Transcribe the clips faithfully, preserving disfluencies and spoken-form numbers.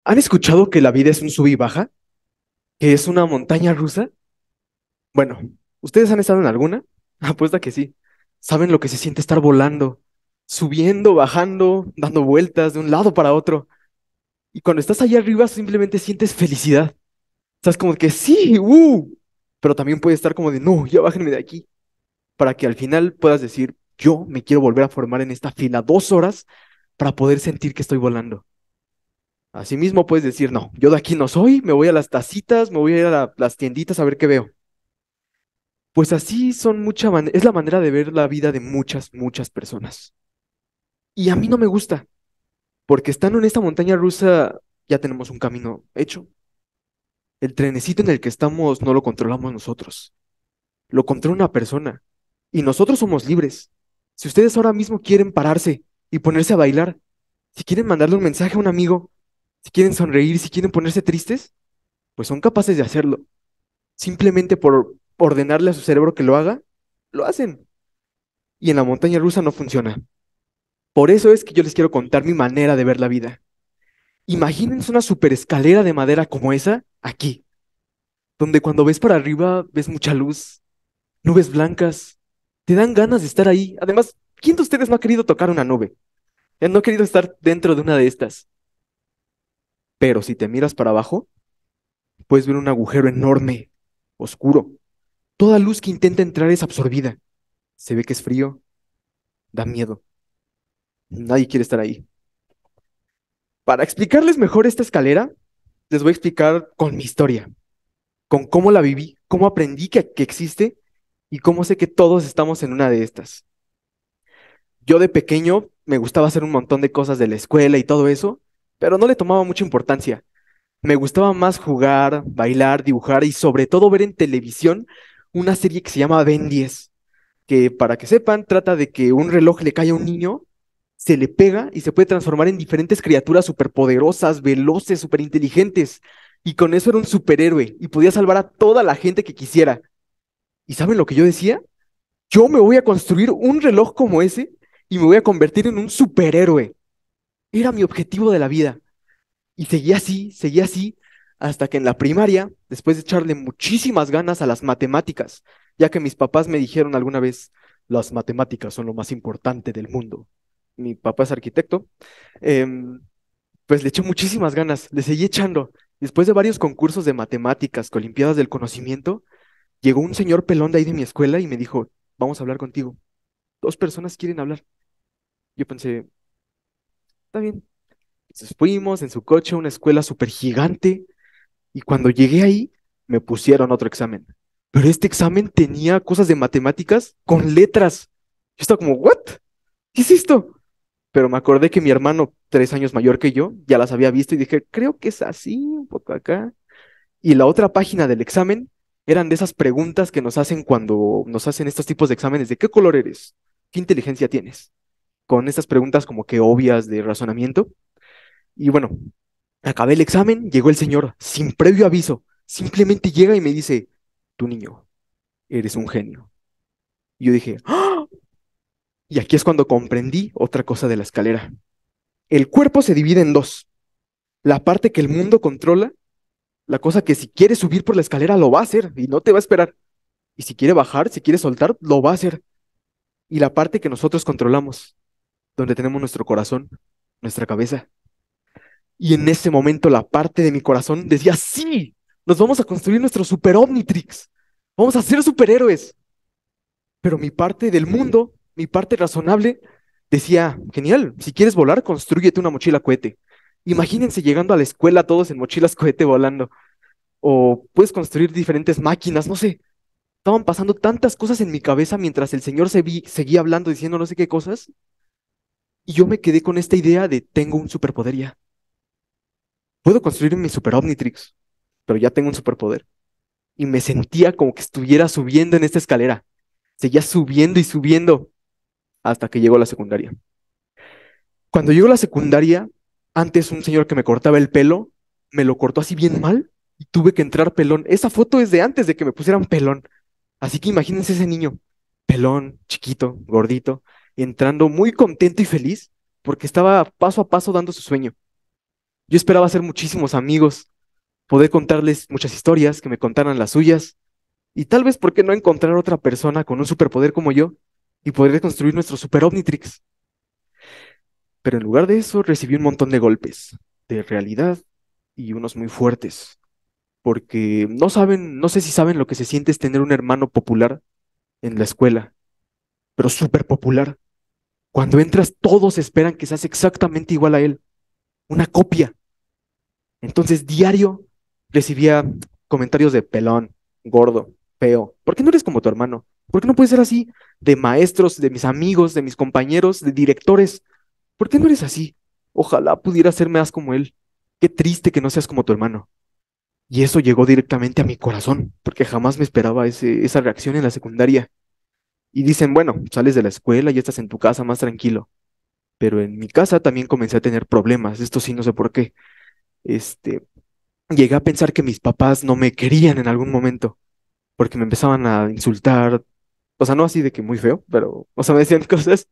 ¿Han escuchado que la vida es un sub y baja? ¿Que es una montaña rusa? Bueno, ¿ustedes han estado en alguna? Apuesta que sí. Saben lo que se siente estar volando, subiendo, bajando, dando vueltas de un lado para otro. Y cuando estás allá arriba simplemente sientes felicidad. Estás como que sí, ¡uh! Pero también puedes estar como de no, ya bájenme de aquí. Para que al final puedas decir, yo me quiero volver a formar en esta fila dos horas para poder sentir que estoy volando. Asimismo puedes decir, no, yo de aquí no soy, me voy a las tacitas, me voy a ir a la- las tienditas a ver qué veo. Pues así son mucha man- es la manera de ver la vida de muchas, muchas personas. Y a mí no me gusta, porque estando en esta montaña rusa ya tenemos un camino hecho. El trenecito en el que estamos no lo controlamos nosotros, lo controla una persona. Y nosotros somos libres. Si ustedes ahora mismo quieren pararse y ponerse a bailar, si quieren mandarle un mensaje a un amigo, si quieren sonreír, si quieren ponerse tristes, pues son capaces de hacerlo. Simplemente por ordenarle a su cerebro que lo haga, lo hacen. Y en la montaña rusa no funciona. Por eso es que yo les quiero contar mi manera de ver la vida. Imagínense una super escalera de madera como esa aquí, donde cuando ves para arriba ves mucha luz, nubes blancas, te dan ganas de estar ahí. Además, ¿quién de ustedes no ha querido tocar una nube? Eh, No ha querido estar dentro de una de estas. Pero si te miras para abajo, puedes ver un agujero enorme, oscuro. Toda luz que intenta entrar es absorbida. Se ve que es frío, da miedo. Nadie quiere estar ahí. Para explicarles mejor esta escalera, les voy a explicar con mi historia, con cómo la viví, cómo aprendí que, que existe y cómo sé que todos estamos en una de estas. Yo de pequeño me gustaba hacer un montón de cosas de la escuela y todo eso, pero no le tomaba mucha importancia. Me gustaba más jugar, bailar, dibujar y sobre todo ver en televisión una serie que se llama Ben diez, que para que sepan trata de que un reloj le cae a un niño, se le pega y se puede transformar en diferentes criaturas superpoderosas, veloces, superinteligentes. Y con eso era un superhéroe y podía salvar a toda la gente que quisiera. ¿Y saben lo que yo decía? Yo me voy a construir un reloj como ese y me voy a convertir en un superhéroe. Era mi objetivo de la vida. Y seguía así, seguía así, hasta que en la primaria, después de echarle muchísimas ganas a las matemáticas, ya que mis papás me dijeron alguna vez, las matemáticas son lo más importante del mundo. Mi papá es arquitecto, em, pues le eché muchísimas ganas, le seguí echando. Después de varios concursos de matemáticas, que olimpiadas del conocimiento, llegó un señor pelón de ahí de mi escuela y me dijo, vamos a hablar contigo. Dos personas quieren hablar. Yo pensé, está bien. Entonces fuimos en su coche a una escuela súper gigante. Y cuando llegué ahí, me pusieron otro examen. Pero este examen tenía cosas de matemáticas con letras. Yo estaba como, ¿what? ¿Qué es esto? Pero me acordé que mi hermano, tres años mayor que yo, ya las había visto y dije, creo que es así, un poco acá. Y la otra página del examen eran de esas preguntas que nos hacen cuando nos hacen estos tipos de exámenes de ¿qué color eres? ¿Qué inteligencia tienes? Con estas preguntas como que obvias de razonamiento. Y bueno, acabé el examen, llegó el señor sin previo aviso. Simplemente llega y me dice, tu niño, eres un genio. Y yo dije, ¡ah! Y aquí es cuando comprendí otra cosa de la escalera. El cuerpo se divide en dos. La parte que el mundo controla, la cosa que si quiere subir por la escalera lo va a hacer y no te va a esperar. Y si quiere bajar, si quiere soltar, lo va a hacer. Y la parte que nosotros controlamos, donde tenemos nuestro corazón, nuestra cabeza. Y en ese momento la parte de mi corazón decía, sí, nos vamos a construir nuestro super Omnitrix. Vamos a ser superhéroes. Pero mi parte del mundo, mi parte razonable, decía, genial, si quieres volar, constrúyete una mochila cohete. Imagínense llegando a la escuela todos en mochilas cohete volando. O puedes construir diferentes máquinas, no sé. Estaban pasando tantas cosas en mi cabeza mientras el señor se vi- seguía hablando, diciendo no sé qué cosas. Y yo me quedé con esta idea de tengo un superpoder ya. Puedo construir mi super Omnitrix, pero ya tengo un superpoder. Y me sentía como que estuviera subiendo en esta escalera. Seguía subiendo y subiendo hasta que llegó la secundaria. Cuando llegó la secundaria, antes un señor que me cortaba el pelo, me lo cortó así bien mal y tuve que entrar pelón. Esa foto es de antes de que me pusieran pelón. Así que imagínense ese niño, pelón, chiquito, gordito, entrando muy contento y feliz porque estaba paso a paso dando su sueño. Yo esperaba hacer muchísimos amigos, poder contarles muchas historias, que me contaran las suyas, y tal vez, ¿por qué no encontrar otra persona con un superpoder como yo y poder construir nuestro super Omnitrix? Pero en lugar de eso, recibí un montón de golpes, de realidad y unos muy fuertes, porque no saben, no sé si saben lo que se siente es tener un hermano popular en la escuela, pero súper popular. Cuando entras, todos esperan que seas exactamente igual a él, una copia. Entonces, diario recibía comentarios de pelón, gordo, feo. ¿Por qué no eres como tu hermano? ¿Por qué no puedes ser así? De maestros, de mis amigos, de mis compañeros, de directores. ¿Por qué no eres así? Ojalá pudiera ser más como él. Qué triste que no seas como tu hermano. Y eso llegó directamente a mi corazón, porque jamás me esperaba ese, esa reacción en la secundaria. Y dicen, bueno, sales de la escuela y estás en tu casa más tranquilo. Pero en mi casa también comencé a tener problemas. Esto sí, no sé por qué. Este, llegué a pensar que mis papás no me querían en algún momento, porque me empezaban a insultar, o sea, no así de que muy feo, pero, o sea, me decían cosas,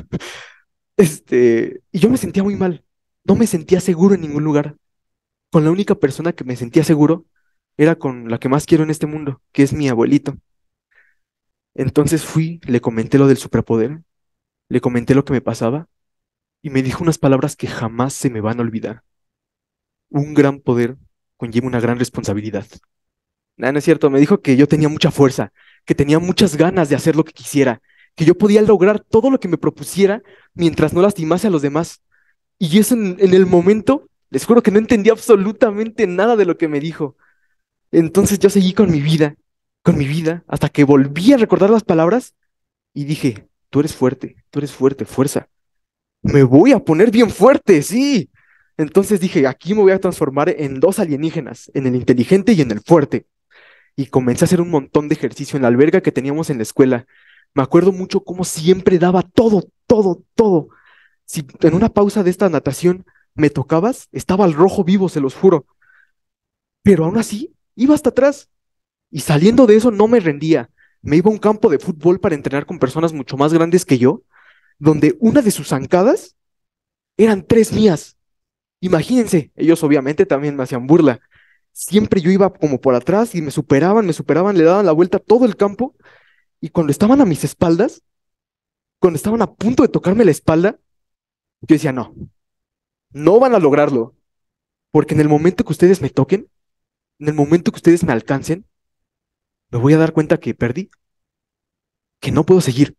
este, y yo me sentía muy mal, no me sentía seguro en ningún lugar. Con la única persona que me sentía seguro era con la que más quiero en este mundo, que es mi abuelito. Entonces fui, le comenté lo del superpoder, le comenté lo que me pasaba, y me dijo unas palabras que jamás se me van a olvidar. Un gran poder conlleva una gran responsabilidad. No, no es cierto, me dijo que yo tenía mucha fuerza, que tenía muchas ganas de hacer lo que quisiera, que yo podía lograr todo lo que me propusiera mientras no lastimase a los demás. Y eso en, en el momento, les juro que no entendí absolutamente nada de lo que me dijo. Entonces yo seguí con mi vida, con mi vida, hasta que volví a recordar las palabras y dije, tú eres fuerte, tú eres fuerte, fuerza. Me voy a poner bien fuerte, sí. Entonces dije, aquí me voy a transformar en dos alienígenas, en el inteligente y en el fuerte, y comencé a hacer un montón de ejercicio en la alberga que teníamos en la escuela. Me acuerdo mucho cómo siempre daba todo, todo, todo. Si en una pausa de esta natación me tocabas, estaba al rojo vivo, se los juro. Pero aún así, iba hasta atrás. Y saliendo de eso no me rendía. Me iba a un campo de fútbol para entrenar con personas mucho más grandes que yo, donde una de sus zancadas eran tres mías. Imagínense, ellos obviamente también me hacían burla. Siempre yo iba como por atrás y me superaban, me superaban, le daban la vuelta a todo el campo. Y cuando estaban a mis espaldas, cuando estaban a punto de tocarme la espalda, yo decía, no, no van a lograrlo, porque en el momento que ustedes me toquen, en el momento que ustedes me alcancen, me voy a dar cuenta que perdí, que no puedo seguir.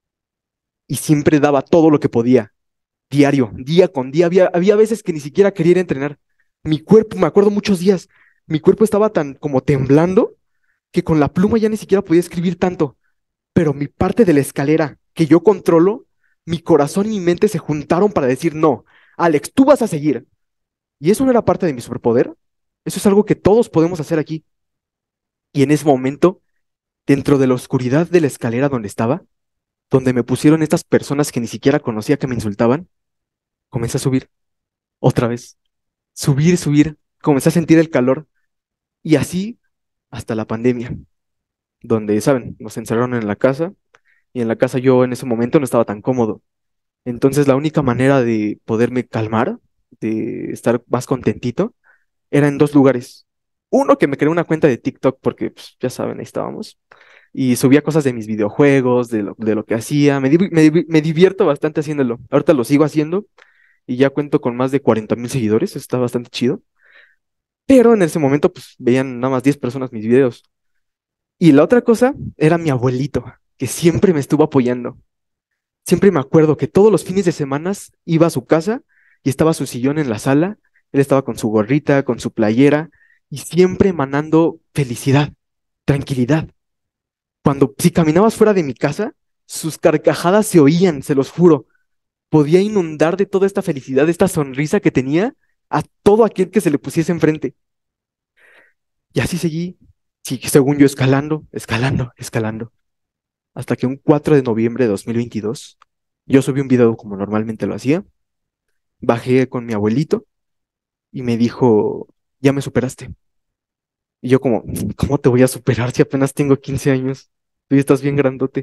Y siempre daba todo lo que podía, diario, día con día. Había, había veces que ni siquiera quería ir a entrenar. Mi cuerpo, me acuerdo muchos días, mi cuerpo estaba tan como temblando que con la pluma ya ni siquiera podía escribir tanto. Pero mi parte de la escalera que yo controlo, mi corazón y mi mente se juntaron para decir, no, Alex, tú vas a seguir. Y eso no era parte de mi superpoder. Eso es algo que todos podemos hacer aquí. Y en ese momento, dentro de la oscuridad de la escalera donde estaba, donde me pusieron estas personas que ni siquiera conocía que me insultaban, comencé a subir otra vez. Subir, subir. Comencé a sentir el calor. Y así hasta la pandemia, donde, ¿saben? Nos encerraron en la casa y en la casa yo en ese momento no estaba tan cómodo. Entonces la única manera de poderme calmar, de estar más contentito, era en dos lugares. Uno, que me creé una cuenta de TikTok porque, pues, ya saben, ahí estábamos. Y subía cosas de mis videojuegos, de lo, de lo que hacía. Me, div- me, div- me divierto bastante haciéndolo. Ahorita lo sigo haciendo y ya cuento con más de cuarenta mil seguidores. Eso está bastante chido. Pero en ese momento, pues, veían nada más diez personas mis videos. Y la otra cosa era mi abuelito, que siempre me estuvo apoyando. Siempre me acuerdo que todos los fines de semana iba a su casa y estaba su sillón en la sala, él estaba con su gorrita, con su playera y siempre emanando felicidad, tranquilidad. Cuando si caminabas fuera de mi casa, sus carcajadas se oían, se los juro. Podía inundar de toda esta felicidad, de esta sonrisa que tenía a todo aquel que se le pusiese enfrente. Y así seguí, sí, según yo, escalando, escalando, escalando, hasta que un cuatro de noviembre de dos mil veintidós, yo subí un video como normalmente lo hacía. Bajé con mi abuelito y me dijo, ya me superaste. Y yo como, ¿cómo te voy a superar si apenas tengo quince años? Tú ya estás bien grandote.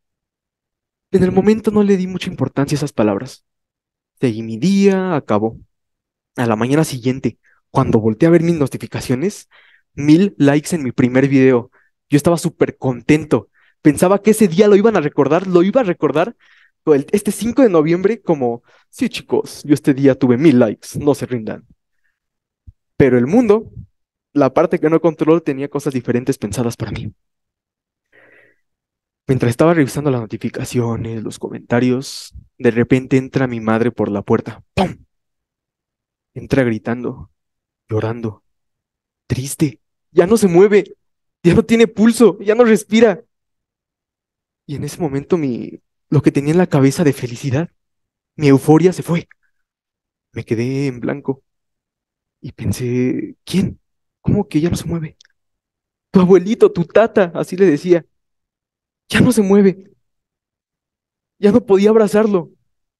En el momento no le di mucha importancia a esas palabras. Seguí mi día, acabó. A la mañana siguiente, cuando volteé a ver mis notificaciones, mil likes en mi primer video. Yo estaba súper contento. Pensaba que ese día lo iban a recordar, lo iba a recordar el- este cinco de noviembre como, sí chicos, yo este día tuve mil likes, no se rindan. Pero el mundo, la parte que no controlo, tenía cosas diferentes pensadas para mí. Mientras estaba revisando las notificaciones, los comentarios, de repente entra mi madre por la puerta. ¡Pum! Entra gritando, llorando, triste. Ya no se mueve, ya no tiene pulso, ya no respira. Y en ese momento mi, lo que tenía en la cabeza de felicidad, mi euforia se fue. Me quedé en blanco y pensé, ¿quién? ¿Cómo que ya no se mueve? Tu abuelito, tu tata, así le decía, ya no se mueve, ya no podía abrazarlo.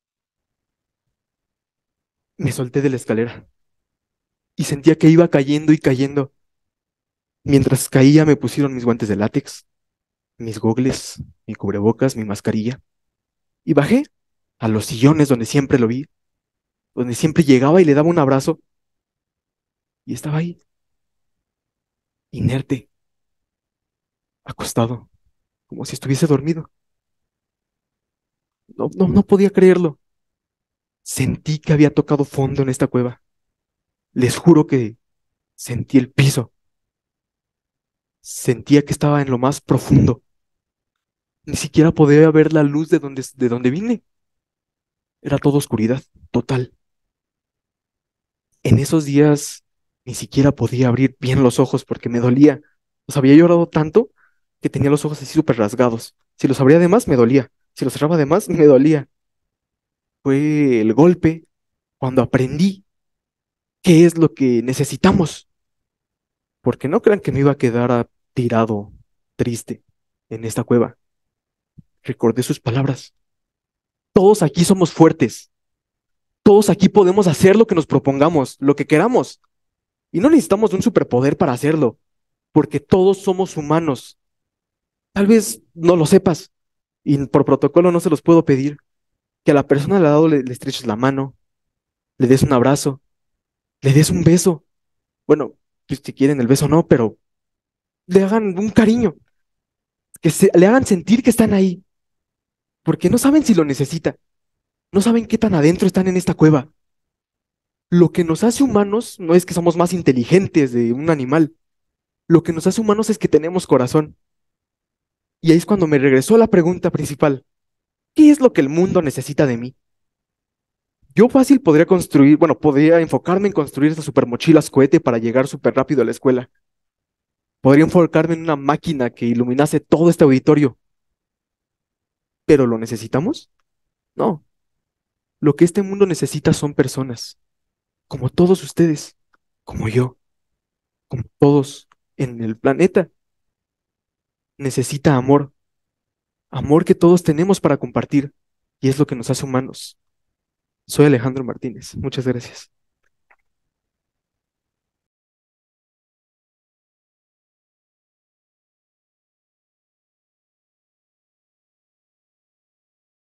Me solté de la escalera y sentía que iba cayendo y cayendo. Mientras caía me pusieron mis guantes de látex, mis gogles, mi cubrebocas, mi mascarilla y bajé a los sillones donde siempre lo vi, donde siempre llegaba y le daba un abrazo y estaba ahí, inerte, acostado, como si estuviese dormido. No, no, no podía creerlo. Sentí que había tocado fondo en esta cueva. Les juro que sentí el piso. Sentía que estaba en lo más profundo. Ni siquiera podía ver la luz de donde, de donde vine. Era toda oscuridad, total. En esos días ni siquiera podía abrir bien los ojos porque me dolía. Los había llorado tanto que tenía los ojos así súper rasgados. Si los abría de más, me dolía. Si los cerraba de más, me dolía. Fue el golpe cuando aprendí qué es lo que necesitamos. Porque no crean que me iba a quedar a- tirado, triste, en esta cueva. Recordé sus palabras. Todos aquí somos fuertes. Todos aquí podemos hacer lo que nos propongamos, lo que queramos. Y no necesitamos de un superpoder para hacerlo, porque todos somos humanos. Tal vez no lo sepas y por protocolo no se los puedo pedir. Que a la persona al lado le, le estreches la mano, le des un abrazo, le des un beso. Bueno, pues si quieren el beso no, pero le hagan un cariño, que se, le hagan sentir que están ahí, porque no saben si lo necesita, no saben qué tan adentro están en esta cueva. Lo que nos hace humanos no es que somos más inteligentes de un animal, lo que nos hace humanos es que tenemos corazón. Y ahí es cuando me regresó la pregunta principal. ¿Qué es lo que el mundo necesita de mí? Yo fácil podría construir, bueno, podría enfocarme en construir estas super mochilas cohete para llegar súper rápido a la escuela. Podría enfocarme en una máquina que iluminase todo este auditorio. ¿Pero lo necesitamos? No. Lo que este mundo necesita son personas, como todos ustedes, como yo, como todos en el planeta. Necesita amor, amor que todos tenemos para compartir, y es lo que nos hace humanos. Soy Alejandro Martínez. Muchas gracias.